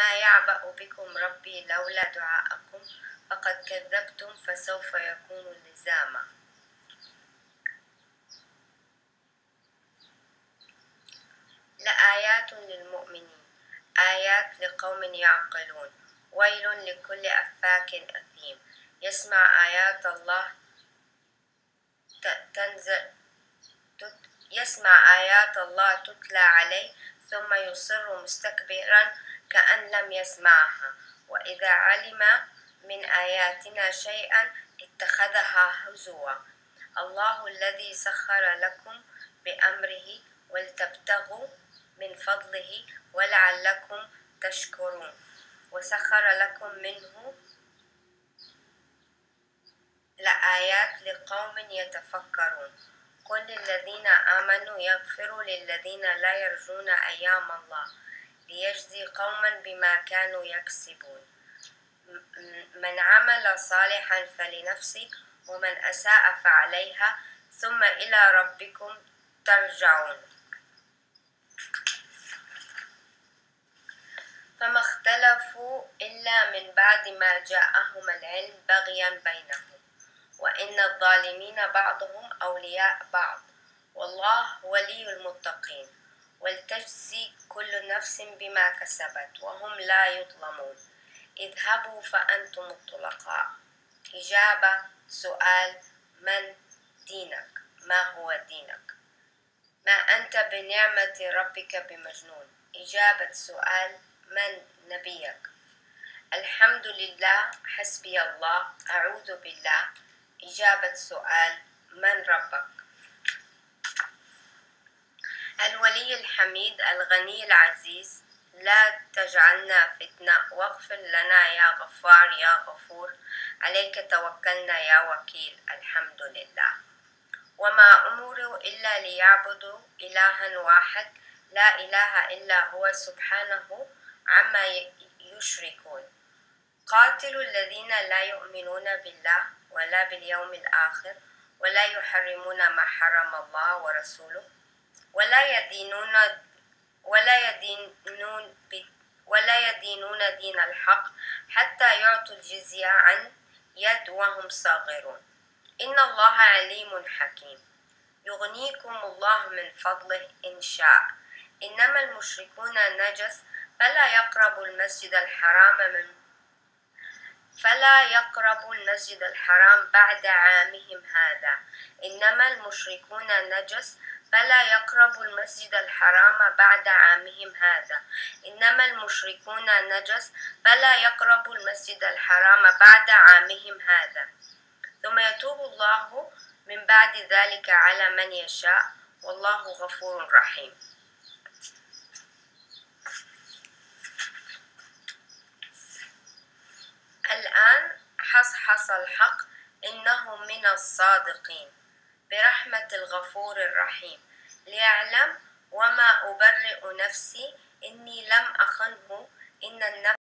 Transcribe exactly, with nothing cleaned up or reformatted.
ما يعبأ بكم ربي لولا دعاءكم فقد كذبتم فسوف يكون لزاما. لآيات للمؤمنين آيات لقوم يعقلون ويل لكل أفاك أثيم يسمع آيات الله تنزل يسمع آيات الله تتلى عليه ثم يصر مستكبرا كأن لم يسمعها وإذا علم من آياتنا شيئا اتخذها هزوا. الله الذي سخر لكم بأمره ولتبتغوا من فضله ولعلكم تشكرون وسخر لكم منه لآيات لقوم يتفكرون. قل للذين آمنوا يغفروا للذين لا يرجون أيام الله ليجزي قوما بما كانوا يكسبون. من عمل صالحا فلنفسه ومن أساء فعليها ثم إلى ربكم ترجعون. فما اختلفوا إلا من بعد ما جاءهم العلم بغيا بينهم وإن الظالمين بعضهم أولياء بعض والله ولي المتقين ولتجزي كل نفس بما كسبت وهم لا يظلمون. اذهبوا فأنتم الطلقاء. إجابة سؤال من دينك؟ ما هو دينك؟ ما أنت بنعمة ربك بمجنون. إجابة سؤال من نبيك؟ الحمد لله حسبي الله أعوذ بالله. إجابة سؤال من ربك؟ الولي الحميد الغني العزيز لا تجعلنا فتنة واغفر لنا يا غفار يا غفور عليك توكلنا يا وكيل. الحمد لله. وما أمروا إلا ليعبدوا إلها واحد لا إله إلا هو سبحانه عما يشركون. قاتلوا الذين لا يؤمنون بالله ولا باليوم الآخر ولا يحرمون ما حرم الله ورسوله ولا يدينون ولا يدينون ولا يدينون دين الحق حتى يعطوا الجزية عن يد وهم صاغرون. إن الله عليم حكيم. يغنيكم الله من فضله إن شاء. إنما المشركون نجس فلا يقربوا المسجد الحرام من فلا يقربوا المسجد الحرام بعد عامهم هذا. إنما المشركون نجس فلا يقربوا المسجد الحرام بعد عامهم هذا. إنما المشركون نجس فلا يقربوا المسجد الحرام بعد عامهم هذا. ثم يتوب الله من بعد ذلك على من يشاء والله غفور رحيم. الآن حصحص الحق إنه من الصادقين برحمة الغفور الرحيم ليعلم وما أبرئ نفسي إني لم أخنه إن النفس